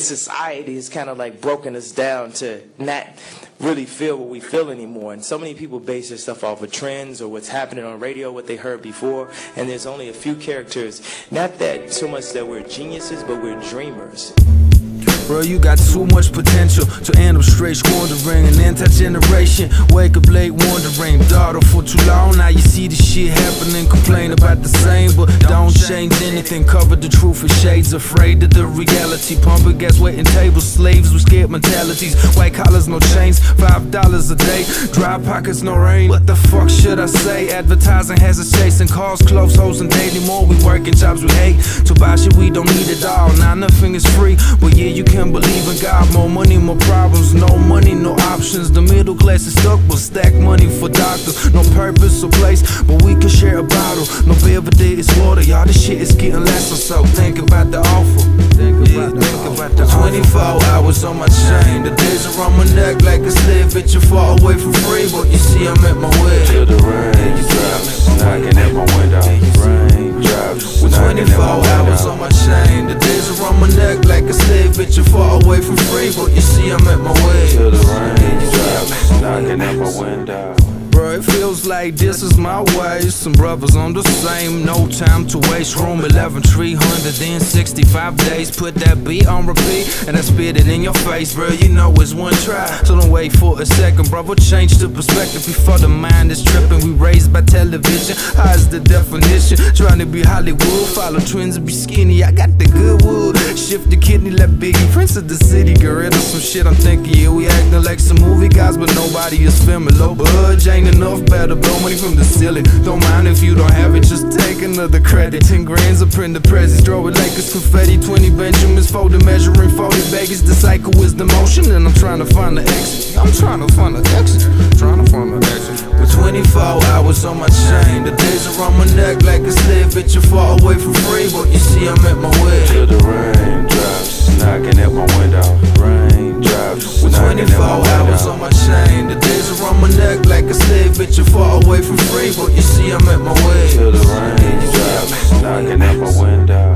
society has kind of like broken us down to not really feel what we feel anymore. And so many people base their stuff off of trends or what's happening on radio, what they heard before. And there's only a few characters. Not that so much that we're geniuses, but we're dreamers. Bro, you got too much potential to end up straight squandering an anti-generation. Wake up late wondering, daughter for too long. Now you see the shit happening, complain about the same, but don't change anything. Cover the truth with shades, afraid of the reality. Pumping gas, waiting tables, slaves with scared mentalities. White collars, no chains, $5 a day. Dry pockets, no rain. What the fuck should I say? Advertising has us chasing cars, clothes, hoes, and daily more. We working jobs we hate. To buy shit we don't need it all. Now nothing is free, but yeah, you can't believe in God. More money, more problems. No money, no options. The middle class is stuck, but stack money for doctors. No purpose or place, but we can share a bottle. No Belvedere, it's water. Y'all, this shit is getting lesser, so think about the offer. Think about the 24 hours on my chain. The days are on my neck like a slave bitch. You far away from free, but you see I'm at my way. Till the rain drops, knocking at my window. Rain drops, with 24 hours on my chain. The days are on my neck like a slave bitch. You far away from free, but you see I'm at my way. Till the rain drops, knocking at my window. Bro, it feels like this is my way. Some brothers on the same, no time to waste. Room 11, 365 days. Put that beat on repeat and I spit it in your face, bro. You know it's one try, so don't wait for a second, brother. Change the perspective before the mind is tripping. We raised by television, how's the definition? Trying to be Hollywood, follow trends and be skinny. I got the good wood, shift the kidney like Biggie, Prince of the City. Gorilla, some shit I'm thinking, yeah, we acting like some movie guys, but nobody is filming. Low budge ain't enough, better blow money from the ceiling. Don't mind if you don't have it, just take another credit. 10 grands up in the presents, throw it like it's confetti. 20 Benjamins folded, measuring 40 baggies. The cycle is the motion, and I'm trying to find the exit. I'm trying to find the exit, With 24 hours on my chain, the days are on my neck like a slave bitch. You far away from free, but you see I'm at my way. Till the rain drops, knocking at my window. Rain drops, with 24 hours on my chain. The days are on my neck like a slave bitch. You far away from free, but you see I'm at my way. Till the rain drops, knocking at my window.